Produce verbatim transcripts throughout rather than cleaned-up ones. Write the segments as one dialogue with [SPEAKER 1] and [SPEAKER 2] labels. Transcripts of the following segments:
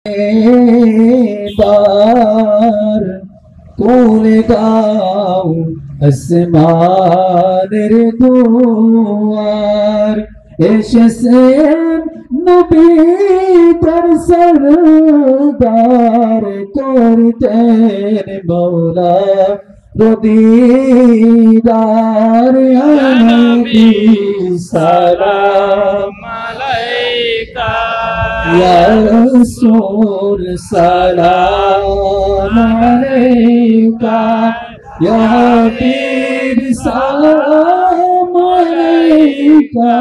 [SPEAKER 1] বার কোলে গাও আসমানের দুয়ার এসেছেন নবী তার সরদার করতেন মওলা রদিদার নবী সালাম আলাইকা ইয়া রাসূল সালাম আলাইকা ইয়া হাবিব সালাম আলাইকা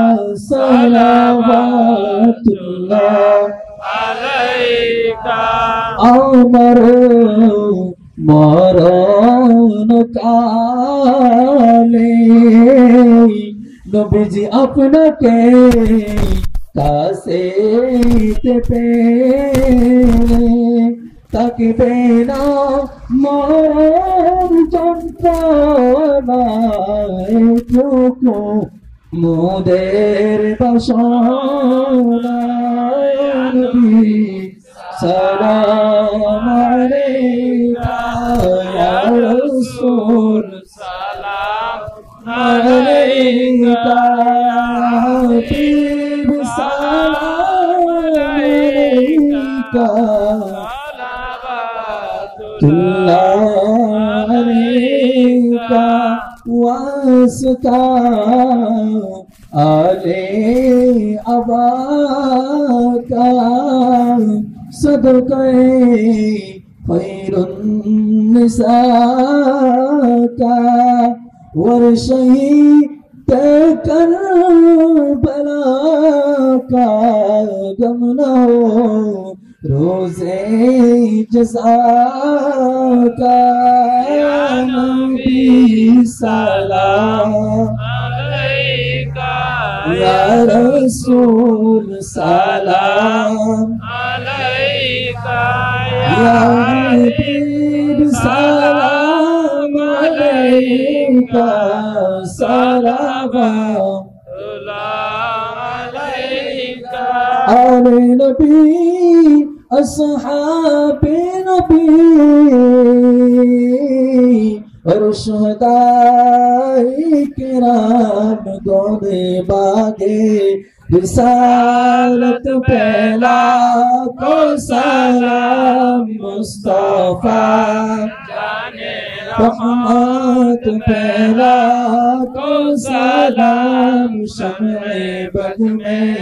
[SPEAKER 1] সালাওয়াতুল্লাহ আলাইকা আমার মরণ কালে নবীজি আপনাকে কাছে পেলে তাকবে না মরণ যন্ত্রণায় টুকু মোদের বাসনায় নবী সালাম আলাইকা ইয়া রাসূল সালাম আলাইকা হাবিব সালাম আলাইকা সালাওয়াতুল্লাহ আলাইকা ওয়াসতা আলে আবাকা सदक़े खैरुन्निसा का वर्षही करबला का गम न हो रोज़े जज़ा का नबी सलाम अलैका या रसूल सलाम अलैका या हबीब सलाम अलैका सलावतुल्लाह अलैका आले नबी अस्हाबे नबी और शुहदाए किराम गोदे बागे रिसालत पहला को सलाम मुस्तफा जाने रहमत पहला को सलाम शम्ए बद में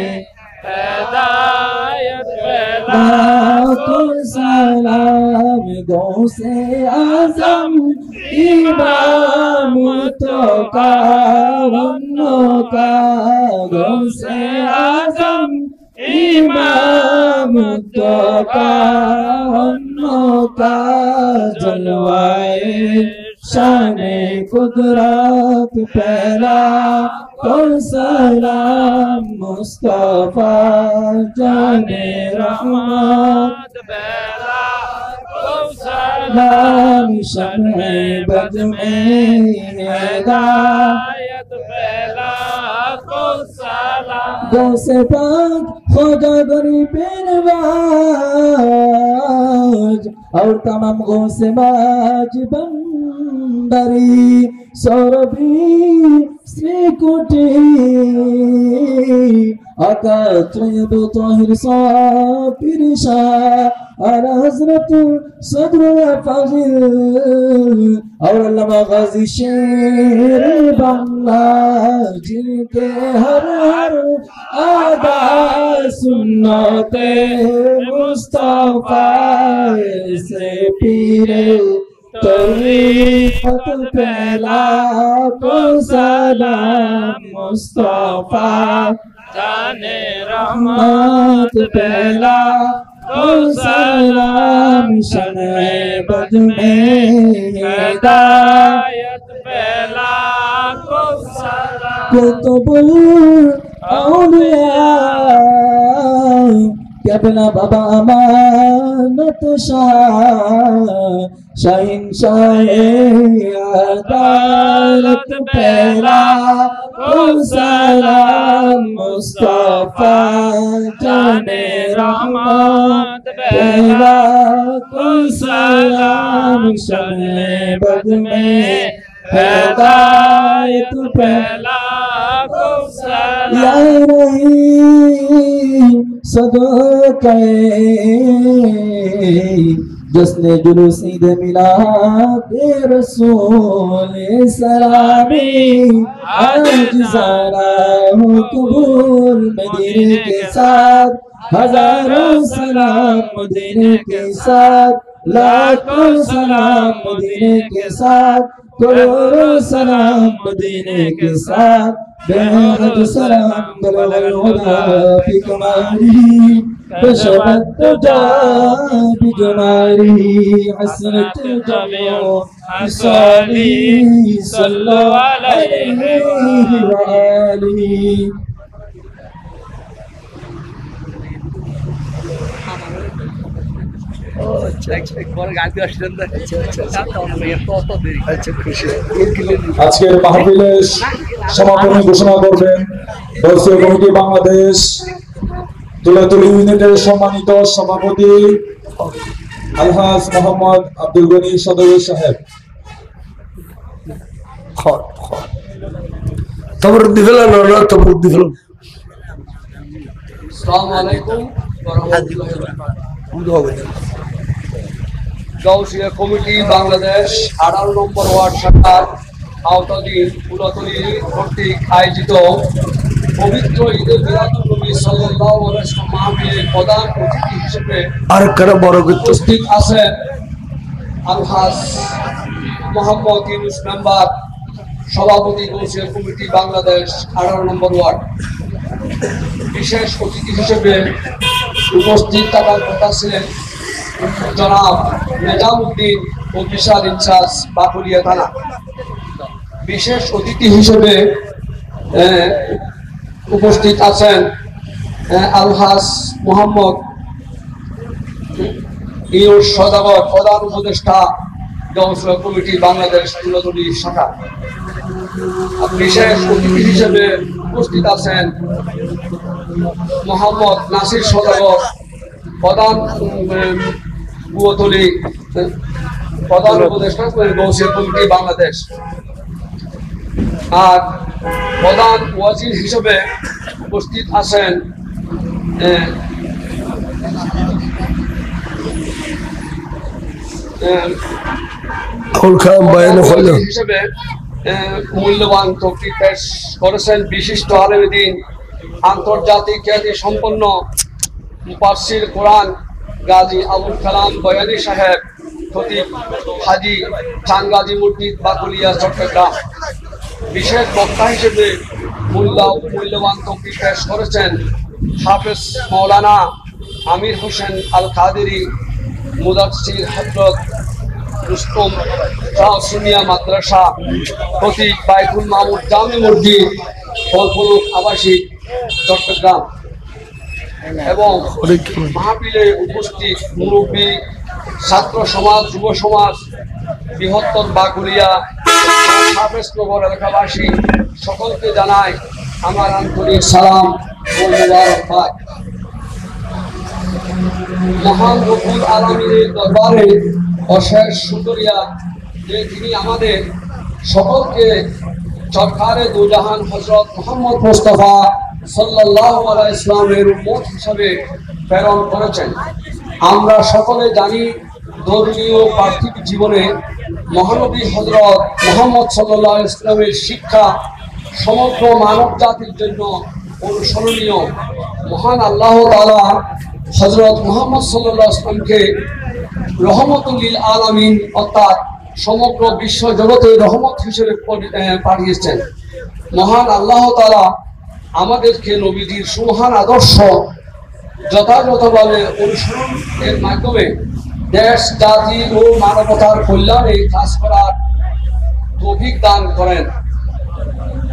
[SPEAKER 1] हिदायत पहला को सलाम गौसे आज़म इमाम तो का वन्नो का गौसे आज़म इमाम तो का वन्नो का जलवाए शाने कुदरत पहला तो सलाम मुस्तफा जाने रहमत पहला तो सलाम शम्ए बद में हिदायत पहला तो सलाम दो से पाक खुदा बरी पेरवाज और तमाम गो से बाज बंदरी सौरभी श्री कुटी आका तैयब ताहिर साफिर शाह आला हजरत सदर फाजिल और अल्लामा गाजी शेर बांग्ला जिनके हर हर आदा सुन्नते मुस्तफा से पीरे तरीक़त पहला को सलाम मुस्तफा जाने रहमत पहला को सलाम शम्ए बद में हिदायत पहला को सलाम कुतुबुल औलिया কেবলা বাবা আমানত শাহ শাহিন শাহে আদালত পেলা ও সালাম মুস্তাফা জানে রহমত পেলা ও সালাম শাহে বদ में हिदायत पेला को सलाम सदक़े जिसने जुलूस ईद मिलाद रसूल सलामी आज ज़रा हो कबूल मदीने के साथ हजारों सलाम मदीने के साथ लाखों सलाम मदीने के साथ करोड़ों सलाम मदीने के साथ बेहद सलाम बलवल हुदा फी कमाली बशरत जा बिजमाली हसरत जमियो हसाली सल्लल्लाहु अलैहि व आलिहि আজকের মাহফিলের সমাপনী ঘোষণা করবেন দর্শক কমিটি বাংলাদেশ তুলাতুলি ইউনিটের সম্মানিত সভাপতি আলহাজ মোহাম্মদ আব্দুল গনি সদর সাহেব।
[SPEAKER 2] তবরুদ্দি ফেলান না তবরুদ্দি ফেলান।
[SPEAKER 3] আসসালামু আলাইকুম ওয়া রাহমাতুল্লাহি ওয়া বারাকাতুহু। গাউসিয়া কমিটি বাংলাদেশ আঠারো নম্বর ওয়ার্ড শাখার আওতাধীন তুলাতুলি কর্তৃক আয়োজিত পবিত্র ঈদে মিলাদুন নবী সাল্লাল্লাহু আলাইহি ওয়াসাল্লাম মাহফিলের প্রধান অতিথি হিসেবে
[SPEAKER 2] আর কারা বড়
[SPEAKER 3] উপস্থিত আছেন আলহাজ মোহাম্মদ ইউনুস মেম্বার, সভাপতি গাউসিয়া কমিটি বাংলাদেশ আঠারো নম্বর ওয়ার্ড। বিশেষ অতিথি হিসেবে উপস্থিত থাকার কথা ছিলেন জনাব নিজামউদ্দিন ও বিশাল ইনচার্জ বাকুলিয়া থানা। বিশেষ অতিথি হিসেবে উপস্থিত আছেন আলহাজ মোহাম্মদ ইউনুস সওদাগর, প্রধান উপদেষ্টা গাউসিয়া কমিটি বাংলাদেশ তুলাতুলি শাখা। বিশেষ অতিথি হিসেবে উপস্থিত আছেন মোহাম্মদ নাসির সওদাগর, প্রধান বুয়তলী প্রধান উপদেষ্টা গাউসিয়া কমিটি বাংলাদেশ। আর প্রধান ওয়াজির হিসেবে উপস্থিত আছেন হিসেবে মূল্যবান তকরির পেশ করেছেন বিশিষ্ট আলেম দ্বীন, আন্তর্জাতিক খ্যাতি সম্পন্ন মুফাসসির কোরআন গাজী আবুল কালাম বয়ানী সাহেব, খতিব হাজী চান গাজী মসজিদ বাকুলিয়া চট্টগ্রাম। বিশেষ বক্তা হিসেবে মূল্যবান তকরির পেশ করেছেন হাফেজ মৌলানা আমির হোসেন আল কাদেরী, মুদাচ্ছির হযরত রুস্তম শাহ সুনিয়া মাদ্রাসা, খতিব বাইতুল মামুর জামি মসজিদ ফলফলক আবাসিক চট্টগ্রাম। এবং মাহফিলে উপস্থিত মুরব্বী, ছাত্র সমাজ, যুব সমাজ, বৃহত্তর বাকুলিয়া হাফেজনগর এলাকাবাসী সকলকে জানাই আমার আন্তরিক সালাম ও মুবারকবাদ। মহান রব্বুল আলামিনের দরবারে অশেষ শুকরিয়া যে তিনি আমাদের সকলকে সরকারে দুজাহান হযরত মুহাম্মদ মুস্তাফা সাল্লাল্লাহু আলাইহি ইসলামের উম্মত হিসাবে প্রেরণ করেছেন। আমরা সকলে জানি ধর্মীয় পার্থিব জীবনে মহানবী হযরত মুহাম্মদ সাল্লাল্লাহু আলাইহি ইসলামের শিক্ষা সমগ্র মানব জাতির জন্য অনুসরণীয়। মহান আল্লাহ তাআলা হযরত মুহাম্মদ সাল্লাল্লাহু আলাইহি ইসলামকে রহমতুল লিল আলামিন অর্থাৎ সমগ্র বিশ্ব জগতে রহমত হিসেবে পাঠিয়েছেন। মহান আল্লাহ তাআলা আমাদেরকে নবীজির সুমহান আদর্শ যথাযথভাবে অনুসরণের মাধ্যমে দেশ, জাতি ও মানবতার কল্যাণে কাজ করার তৌফিক দান করেন।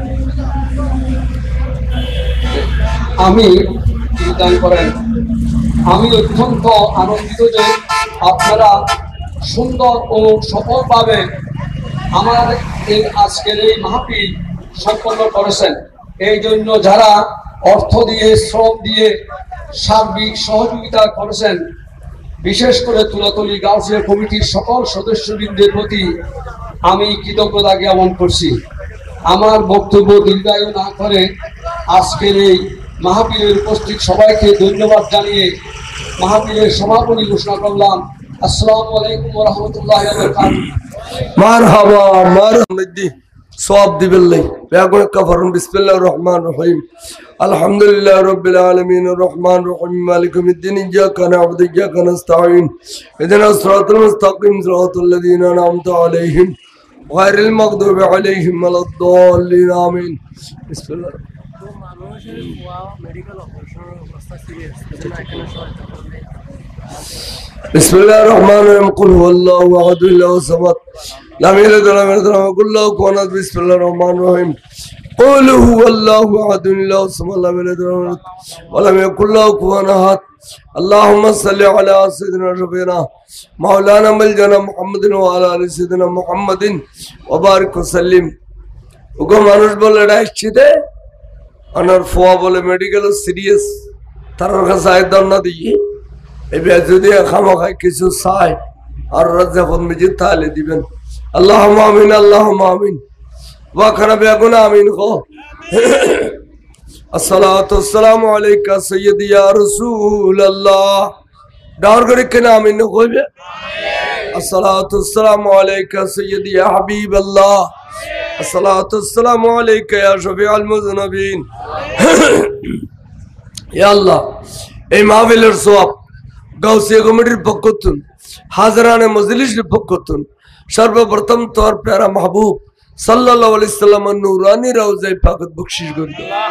[SPEAKER 3] আমি দান করেন আমি অত্যন্ত আনন্দিত যে আপনারা সুন্দর ও সফলভাবে আমার এই আজকের এই মাহফিল সম্পন্ন করেছেন। এই জন্য যারা অর্থ দিয়ে, শ্রম দিয়ে সার্বিক সহযোগিতা করেছেন, বিশেষ করে তুলাতলী গাউসিয়া কমিটির সকল সদস্যবৃন্দের প্রতি আমি কৃতজ্ঞতা জ্ঞাপন করছি। আমার বক্তব্য দীর্ঘায়ু না করে আজকের এই মাহফিলের উপস্থিত সবাইকে ধন্যবাদ জানিয়ে মাহফিলের সমাপনী ঘোষণা করলাম। আসসালামু আলাইকুম ওয়া রাহমাতুল্লাহি ওয়া বারাকাতুহু।
[SPEAKER 2] মারহাবা মারহামদি সওয়াব দিবেল্লাই বেগুন কাফারুন বিসমিল্লাহির রহমানির রহিম আলহামদুলিল্লাহি রাব্বিল আলামিন আর রহমানির রহিম মালিকি ইয়াউমিদ্দিন ইয়্যাকা না'বুদু ওয়া ইয়্যাকা নাস্তাঈন ইহদিনাস সিরাতাল মুস্তাকিম সিরাতাল লাযীনা আন'আমতা আলাইহিম গায়রিল মাগদুবি আলাইহিম ওয়ালাদ-দাল্লিন আমিন। বিসমিল্লাহ।
[SPEAKER 4] মানুষের মেডিকেল অপারেশনের অবস্থা সিরিয়াস, এজন্য এখানে সহায়তা করবে।
[SPEAKER 2] বিসমিল্লাহির রহমানির রহিম কুল হুয়াল্লাহু আহাদ আল্লাহু সামাদ লাম ইয়ালিদ ওয়া লাম ইউলাদ ওয়া লাম ইয়াকুল লাহু কুফুওয়ান আহাদ। বিসমিল্লাহির রহমানির রহিম কুল হুয়াল্লাহু আহাদ আল্লাহু সামাদ লাম ইয়ালিদ ওয়া লাম ইয়াকুল লাহু কুফুওয়ান আহাদ। আল্লাহুম্মা সাল্লি আলা সাইয়্যিদিনা রাব্বিনা মাওলানা মালজানা মুহাম্মাদিন ওয়া আলা আলি সাইয়্যিদিনা মুহাম্মাদিন ওয়া বারিক ওয়া সাল্লিম। ওগো মানুষ বলে ডাকছিতে আনার ফোয়া বলে মেডিকেল সিরিয়াস, তার কাছে আয়দান না দিয়ে এবার যদি খামাখায় কিছু চায় আর যখন মিজিদ তাহলে দিবেন। আল্লাহুম্মা আমিন আল্লাহুম্মা আমিন ওয়া খানা বেগুনা আমিন কো। আসসালাতু ওয়াসসালামু আলাইকা সাইয়্যিদি ইয়া রাসূলুল্লাহ। ডার করে কেন আমিন কইবে? আসসালাতু ওয়াসসালামু আলাইকা সাইয়্যিদি ইয়া হাবিবাল্লাহ। আসসালাতু ওয়াসসালামু আলাইকা ইয়া শফিউল মুযনিবিন। ইয়া আল্লাহ, এই মাহফিলের সওয়াব গাউসিয়া কমিটির পক্ষ থেকে, হাজরানে মজলিসের পক্ষ থেকে সর্বপ্রথম তোর প্যারা মাহবুব সাল্লাল্লাহু আলাইহি সাল্লামের নূরানি রওজায়ে পাকত বখশিশ করি।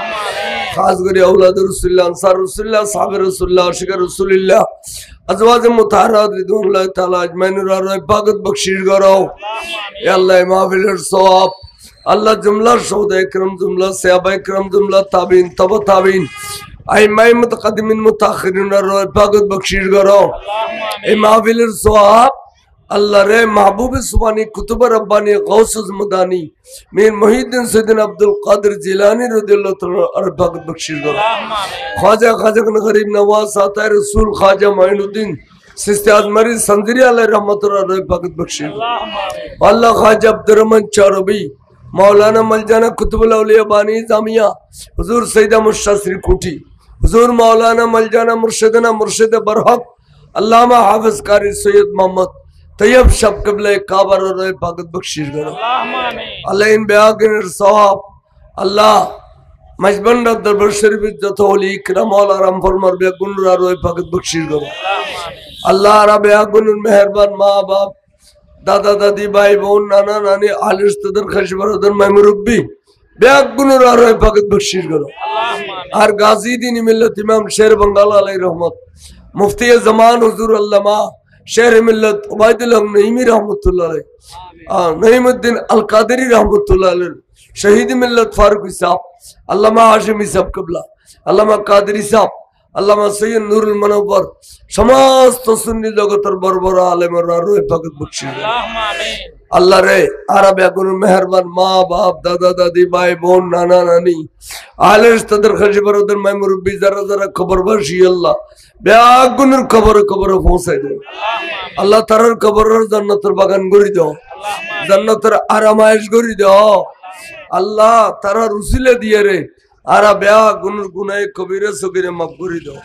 [SPEAKER 2] খাস করে আওলাদ রাসূলুল্লাহ, আনসার রাসূলুল্লাহ, সাহাবে রাসূলুল্লাহ, আশিক রাসূলুল্লাহ, আজওয়াজে মুতাহহারাত রিদওয়ানুল্লাহ তাআলা আজমাইন রওজায়ে পাকত বখশিশ করো। ইয়া আল্লাহ, মাহফিলের সওয়াব আল্লাহ জুমলা সাহাবা ইকরাম, জুমলা সাহাবা ইকরাম, জুমলা তাবিঈন, তাবা তাবিঈন, আইমায়ে মুতাকাদ্দিমিন মুতাআখিরিন রওজায়ে পাকত বখশিশ করো। এই মাহফিলের সওয়াব আল্লাহ রে মাহবুবে সুবহানী কুতুবে রব্বানী গাউসুল মাদানী মীর মুহিউদ্দিন সৈয়দ আব্দুল কাদের জিলানী রাদিয়াল্লাহু তাআলা আর পাকত বখশিশ করো। খাজা খাজা গরিব নওয়াজ সাতায় রাসূল খাজা মাইনুদ্দিন সিস্তি আজমারি সঞ্জরি আলাইহি রহমাতুল্লাহ আর পাকত বখশিশ করো। আল্লাহ খাজা আব্দুর রহমান চারবি, मौलाना मलजाना कुतुबुल औलिया बानी जामिया, हुजूर सैयदा मुशासिर कुटी, हुजूर मौलाना मलजाना मुर्शिदना मुर्शिद बरहक अल्लामा हाफिज कारी सैयद मोहम्मद तैयब शब क़िबला काबर और पाकत बख्शिश करो। अल्लाह इन बेआगिन सवाब अल्लाह मजबंदा दरबार शरीफ जतो ओली इकराम मौला राम फरमार बेगुन रोए पाकत बख्शिश करो। अल्लाह रा बेगुन मेहरबान माँ बाप, दादा दादी, भाई बहन, नाना नानी, आले रिश्तेदार, खश बरदर, मुरब्बी बेगुन रोए पाकत बख्शिश करो। हर गाजी दीनी मिल्लत इमाम शेर बंगाल अलैहि रहमत, मुफ्ती जमान हुजूर अल्लामा शेर मिल्लत उबैदुल्लाह नईमी रहमतुल्लाह अलैह, नईमुद्दीन अल कादरी रहमतुल्लाह अलैह, शहीद मिल्लत फारूक साहब, अल्लामा हाशिमी साहब क़िबला, अल्लामा कादरी साहब, अल्लामा सैयद नूरुल मुनव्वर, समस्त सुन्नी जगतर बरबर आलेमरा रोए पाकत बख्शिश अल्लाह रे। आरा बेगुन मेहरबान माँ बाप, दादा दादी, भाई बहन, नाना नानी, आले रिश्तेदार, खश बरदर, मुरब्बी जरा जरा खबर बर्शी अल्लाह बेगुन खबर खबर पहुंचे दो। अल्लाह तारार खबर जन्नतर बागान गरी दो, जन्नतर आरामाइश गरी दो। अल्लाह तारा रुसिले दिए रे आरा बेया गुन गुनाह कबीरे सगीरे माफ करी दो।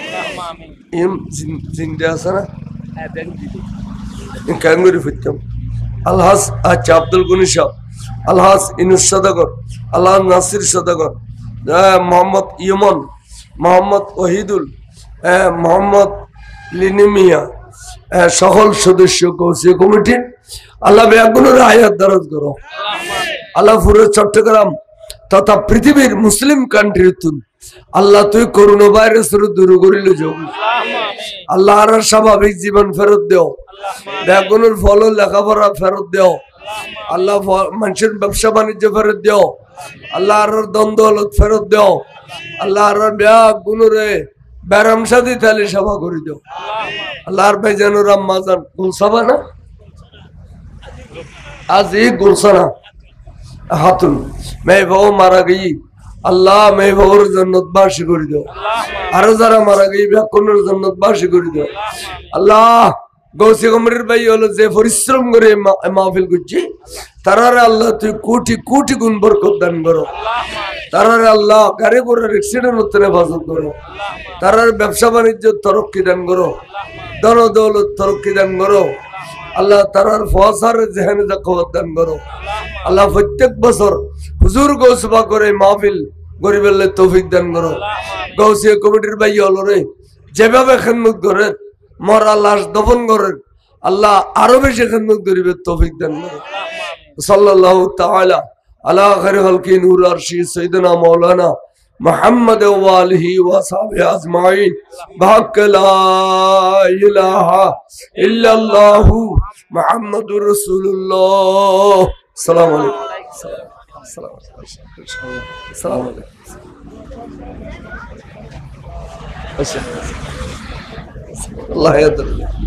[SPEAKER 2] इम जिंदा सना है बेन दीदी इन कांगरी फितम अलहास अच्छा अब्दुल गुनी साहब, अलहास इनुस सदागर, अलहास नासिर सदागर, मोहम्मद यमन, मोहम्मद वहीदुल, मोहम्मद लिनिमिया, সকল সদস্য গাউসিয়া কমিটি আল্লাহ বেগুনের আয়াত দারাজ করো। আল্লাহ পুরো চট্টগ্রাম তথা পৃথিবীর মুসলিম কান্ট্রিতে আল্লাহ তুই করোনা ভাইরাসের দূর করিলে যাও। আল্লাহ আর স্বাভাবিক জীবন ফেরত দেও, বেগুনের ফল লেখাপড়া ফেরত দেও। আল্লাহ মানুষের ব্যবসা বাণিজ্য ফেরত দেও। আল্লাহ আর দ্বন্দ্ব ফেরত দেও। আল্লাহ আর বেগুনরে ব্যারাম সাদি তাহলে সভা করে দাও আল্লাহর ভাইজানুর আম্মা জান গোলসাবা না आज एक गुलसना हाथुन मैं वो मारा गई अल्लाह मैं वो जन्नत बाशी करी दो आरो जरा मारा गई बेकुनर जन्नत बाशी करी दो अल्लाह गौसे कमरिर भाई হলো যে পরিশ্রম করে মাহফিল করছি তারারে আল্লাহ তুই কোটি কোটি গুণ বরকত দান করো তারারে আল্লাহ গাড়ি ঘোড়ার অ্যাক্সিডেন্ট হতে হেফাজত করো তারার ব্যবসা বাণিজ্য তরক্কি দান করো ধন দৌলত তরক্কি দান করো আল্লাহ তারার ফসার জেহেন জাকাত দান করো আল্লাহ প্রত্যেক বছর হুজুর গৌসবা করে মাহফিল গরিবের তৌফিক দান করো গৌসিয়া কমিটির ভাই হলো রে যেভাবে খেদমত করে মরা লাশ দফন করে আল্লাহ আরো বেশি খেদমত গরিবের তৌফিক দান করো সাল্লাল্লাহু তাআলা আলা খায়রি খালকি নূর আরশি সাইয়্যিদিনা মাওলানা محمد وآله وصحبه أجمعين بحق لا إله إلا الله محمد رسول الله السلام عليكم السلام عليكم السلام عليكم الله يدرك